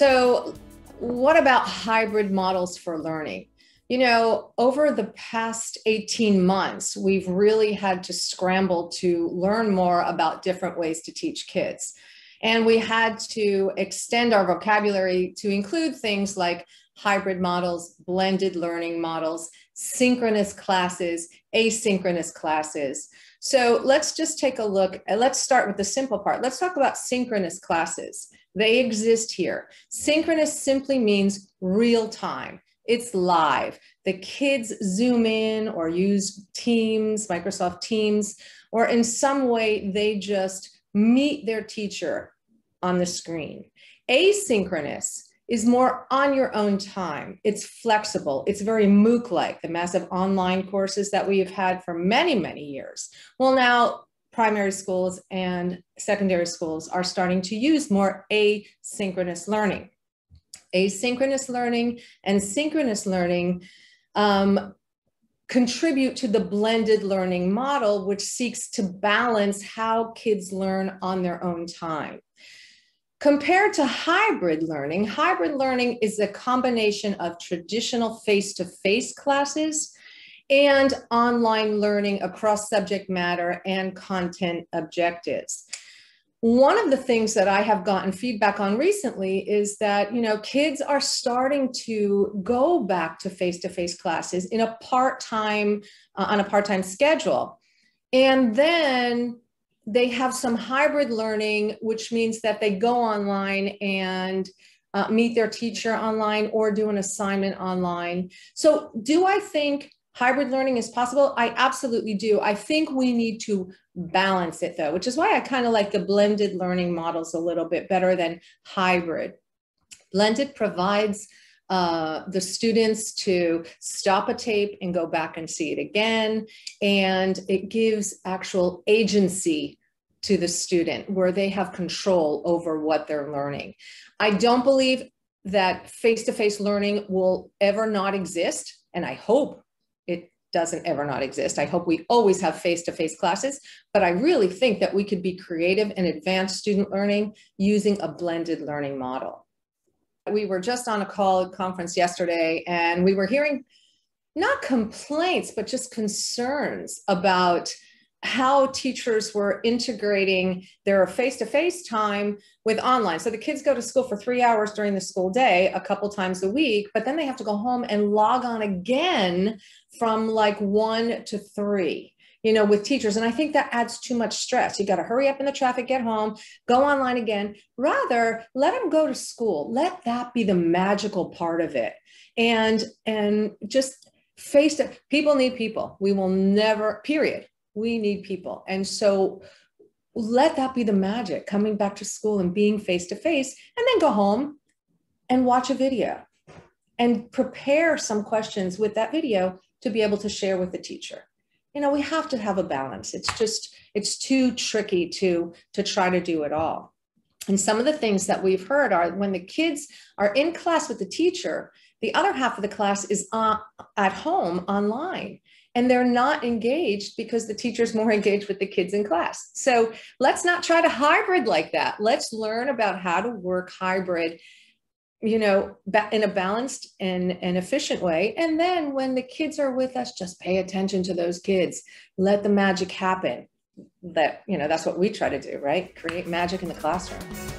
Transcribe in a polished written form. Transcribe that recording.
So what about hybrid models for learning? Over the past 18 months, we've really had to scramble to learn more about different ways to teach kids. And we had to extend our vocabulary to include things like hybrid models, blended learning models, synchronous classes, asynchronous classes. So let's just take a look. Let's start with the simple part. Let's talk about synchronous classes. They exist here. Synchronous simply means real time. It's live. The kids Zoom in or use Teams, Microsoft Teams, or in some way they just meet their teacher on the screen. Asynchronous is more on your own time. It's flexible. It's very MOOC-like, the massive online courses that we have had for many, many years. Well, now primary schools and secondary schools are starting to use more asynchronous learning. Asynchronous learning and synchronous learning contribute to the blended learning model, which seeks to balance how kids learn on their own time. Compared to hybrid learning is a combination of traditional face-to-face classes and online learning across subject matter and content objectives. One of the things that I have gotten feedback on recently is that, kids are starting to go back to face-to-face classes in a part-time, on a part-time schedule. And then they have some hybrid learning, which means that they go online and meet their teacher online or do an assignment online. So do I think hybrid learning is possible? I absolutely do. I think we need to balance it though, which is why I kind of like the blended learning models a little bit better than hybrid. Blended provides the students to stop a tape and go back and see it again. And it gives actual agency to the student where they have control over what they're learning. I don't believe that face-to-face learning will ever not exist. And I hope it doesn't ever not exist. I hope we always have face-to-face classes, but I really think that we could be creative and advance student learning using a blended learning model. We were just on a conference yesterday, and we were hearing not complaints, but just concerns about how teachers were integrating their face-to-face time with online. So the kids go to school for 3 hours during the school day, a couple times a week, but then they have to go home and log on again from like 1 to 3. With teachers. And I think that adds too much stress. You got to hurry up in the traffic, get home, go online again. Rather, let them go to school. Let that be the magical part of it. And just people need people. We will never, period. We need people. And so let that be the magic, coming back to school and being face-to-face, and then go home and watch a video and prepare some questions with that video to be able to share with the teacher. We have to have a balance. It's too tricky to try to do it all. And some of the things that we've heard are when the kids are in class with the teacher, the other half of the class is at home online, and they're not engaged because the teacher's more engaged with the kids in class. So let's not try to hybrid like that. Let's learn about how to work hybrid in a balanced and efficient way. And then when the kids are with us, just pay attention to those kids. Let the magic happen. That's what we try to do, right? Create magic in the classroom.